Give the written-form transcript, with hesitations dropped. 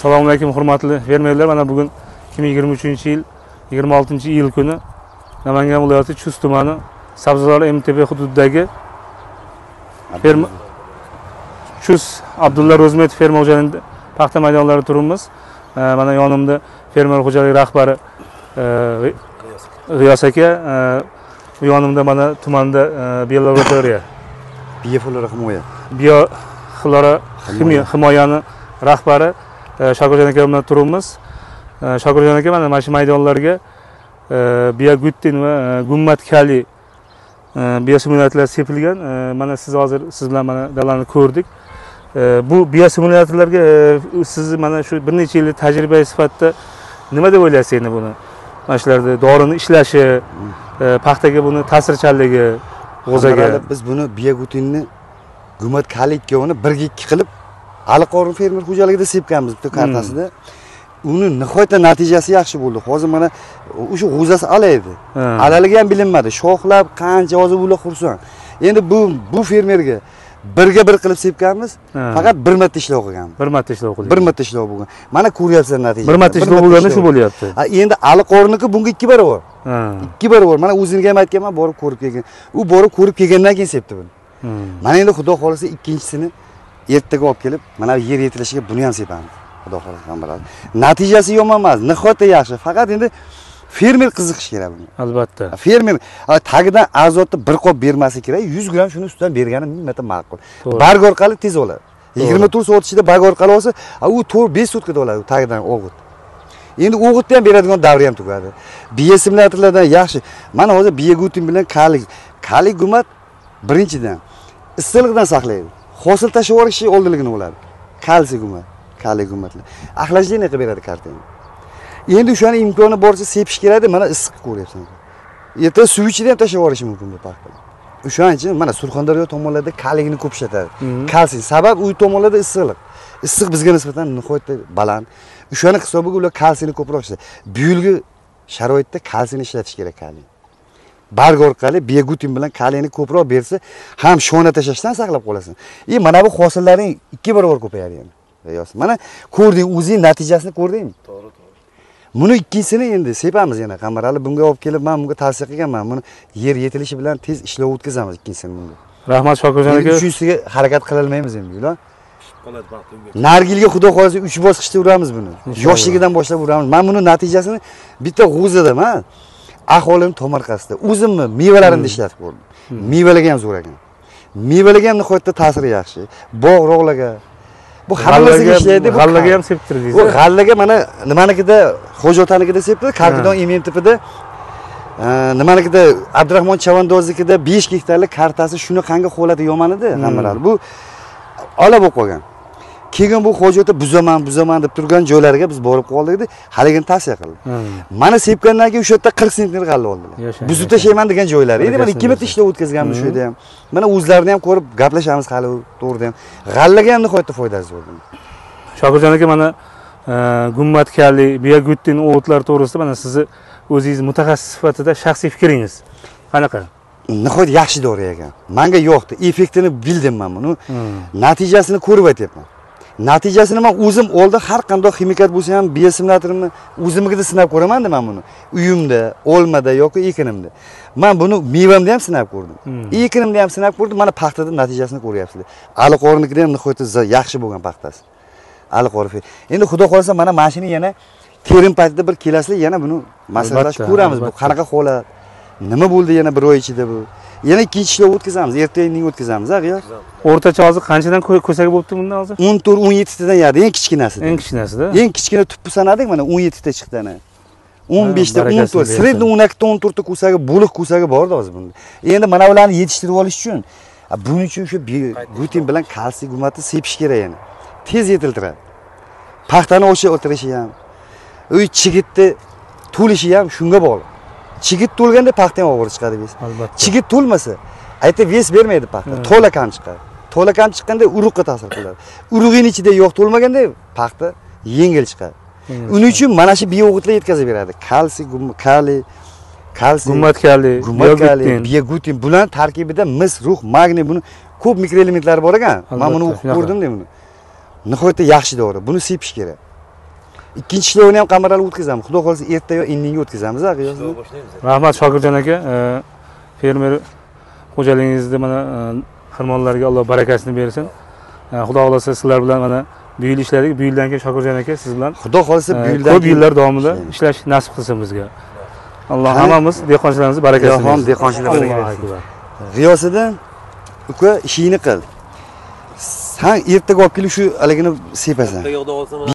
Assalomu alaykum hurmatli fermerlar. Mana bugun 2023-yil 26-iyul kuni Namangan viloyati Chust tumani Sabzalor MTB hududidagi ferma Chust Abdulla Ro'zmetov ferma xo'jaligida paxta maydonlarida turibmiz. Mana yonimda fermer xo'jaligi rahbari G'iyos aka, bu yonimda mana tumanda biolaboratoriya bioflora himoyani rahbari Shokirjon aka bilan turibmiz. Shokirjon aka mana shu maydonlarga biogutin va gummat kali biosimulyatorlar sepilgan. Mana siz hozir siz bilan mana dalani ko'rdik. Bu biosimulyatorlarga siz mana shu bir necha yillik tajriba sifatida nima deb o'ylaysiz endi buni? Mana shularda dorini ishlashi, paxtaga buni ta'sirchanligi, g'o'zaga. Biz buni biogutinni gummat kali ikkovini birga ikki qilib Aliqorin fermer xo'jaligida sepganmiz bitta kartasida. Uni nihoyatda natijasi yaxshi bo'ldi. Hozir mana o'sha g'o'zasi alaydi. Alaligi ham bilinmadi. Shoxlab qancha hozir ular xursand. Endi bu fermerga birga bir qilib sepganmiz. Faqat bir marta ishlov qilganmiz. Bir marta ishlov qilgan. Bir marta ishlov bo'lgan. Mana ko'ryapsizlar natijani. Bir marta ishlov bo'lganda shu bo'lyapti. Endi Aliqoriniki bunga 2 barobar. 2 barobar. Mana o'zingizga ham aytganman, borib ko'rib kelgan. U borib ko'rib kelgandan keyin sepdi buni. Mana endi xudo xolisa ikkinchisini ertaga olib kelib, mana yer yetilishiga buni ham sepamiz. Xudo xolasa ham bo'ladi. Natijasi yomon emas, nihoyatda yaxshi. Faqat endi fermer qiziqish kerak buni. Albatta. Fermer tagidan azotni bir qop bermasi kerak. 100 gram shuni ustidan bergani ming marta ma'qul. Barg orqali tez oladi. 24 soat ichida barg orqali olsa, u 4-5 sutkada oladi tagidan o'g'it. Endi o'g'itni ham beradigan davri ham tugadi. Biosimulyatorlardan yaxshi. Mana hozir biogutin bilan kali gummat birinchidan issiqlikdan saqlaydi. Hosil tashlab yuborishi oldinligini bo'ladi. Kalsiy gummat, kaliy gummatlar. Axlashlikni qilib beradi kartani. Endi o'shani imkoni boricha sepish kerak, mana issiq ko'ryapsan. Erta suv ichida ham tashlab yuborish mumkin bu paxta. O'shaning uchun mana Surxondaryo tomonlarda kaligini ko'p ishlatadi. Kalsiy sabab uy tomonlarda issiqlik. Issiq bizga nisbatan nihoyatda baland. O'shani hisobiga ular kalsiyni ko'proq ishlatadi. Buyulgi sharoitda kalsiyni ishlatish kerak kaliy. Barg orqali biogutin bilan kaliyni ko'proq bersa, ham shona tashashdan saqlab qolasan. Mana bu hosillaring 2 barobar ko'payadi endi. Mana ko'rding, o'zing natijasini ko'rdingmi? To'g'ri. Buni ikkinchisini endi sepamiz yana. Qamarali bunga olib kelib, men bunga tavsiya qilganman. Buni yer yetilishi bilan tez ishlov o'tkazamiz ikkinchisini bunga. Rahmat Shokirjon aka. Uchinchisiga harakat qila olmaymiz endi, ular. Nargilga xudo xolasa 3 bosqichda uramiz buni. Yoshligidan boshlab uramiz. Men buni natijasini bitta g'o'zada men aholining tomorqasida o'zimni mevalarimni ishlatib ko'rdim. Mevalarga ham zo'r ekan. Mevalarga ham nihoyatda ta'siri yaxshi. Bog'-rog'larga bu hammasiga ishlaydi. Bu g'allaga ham septirdingiz. Bu g'allaga mana nimanikida Xo'jotanikida septirdi, Karkidon MMTPda nimanikida Abdurahmon Chavandoznikida 5 gektarlik kartasi shunaqangi holati yomon edi, hammalari. Bu olib qo'ygan. Keyin bu Xo'jota buzaman deb turgan joylariga biz borib qoldik-da, haligini tavsiya qildi. Mana sepgandan keyin o'sha yerda 40 sentner g'alla oldilar. Buzib tashlayman degan joylari edi. Mana 2 marta ishlab o'tkazganmiz shu yerda ham. Mana o'zlarini ham ko'rib gaplashamiz hali to'g'rida ham. G'allaga ham nihoyatda foydasi bo'ldi. Shokirjon aka, mana gummat kali, biogutin o'g'itlar to'g'risida mana sizni o'zingiz mutaxassis sifatida shaxsiy fikringiz qanaqa? Nihoyat yaxshi dori ekan. Menga yo'qdi. Effektini bildim men buni. Natijasini ko'rib aytyapman. Natijasini men o'zim oldin har qanday ximikat bo'lsa ham biosimulyatorni o'zimga sinab ko'raman-da men buni. Uyimda, olmada yoki ekinimda. Men buni mevamda ham sinab ko'rdim. Ekinimda ham sinab ko'rdim. Mana paxtada natijasini ko'ryapsizlar. Aliqorinnikida ham nihoyatda yaxshi bo'lgan paxtasi. Aliqorin. Endi xudo xolasa mana mashina yana terim paytida bir kelasizlar, yana buni maslahatlashib ko'ramiz. Bu qanaqa holat? Nima bo'ldi yana bir oy ichida bu? Yana ikkinchi ishlov o'tkazamiz, ertaga o'tkazamiz, G'iyos. O'rtacha hozir qanchadan ko'sak bo'libdi bunda hozir? 14-17 tadan yadi, eng kichkinasida. Eng kichkinasida. Eng kichkina tupni sanadik, mana 17 ta chiqdi ana. 15 ta, 14, sredni 12 ta, 14 ta ko'sagi, bo'liq ko'sagi bor-da hozir bunda. Endi mana ularni yetishtirib olish uchun, buning uchun shu biogutin bilan kalsiy gummatni sepish kerak yana. Tez yetiltiradi. Paxtani o'tirishi ham, uy chigitni to'lishi ham shunga bog'liq. Chigit to'lganda paxta ham og'ir chiqadi biz. Chigit to'lmasa, aytib ves bermaydi paxta. To'la kam chiqadi. To'la kam chiqqanda urug'ga ta'sir qiladi. Urug'ining ichida yog' to'lmaganda paxta yengil chiqadi. Uning uchun mana shu bio'g'itlar yetkazib beradi. Kalsiy, gummat kali, biogutin bular tarkibida mis, rux, magniy, buni ko'p mikroelementlar bor ekan. Men buni o'qib ko'rdim-da buni. Nihoyatda yaxshi dori. Buni sepish kerak. ikkinchi ishlovini ham qamarali o'tkazamiz. Xudo xolasa erta yo indinga o'tkazamiz, G'iyosni. Rahmat Shokirjon aka, fermer xo'jaligingizda mana xirmonlarga Alloh barakasini bersin. Xudo xolasa sizlar bilan mana bu yil ishladik. Bu yildan keyin Shokirjon aka siz bilan Xudo xolasa bu yildan ko'p yillar davomida ishlash nasib qilsin bizga. Alloh hammamiz dehqonchilarimizni barakasini bersin. Dehqonchilar barakasi. G'iyosidan uka ishingni qil. Sen ertaga olib kelib shu aligini sepasan.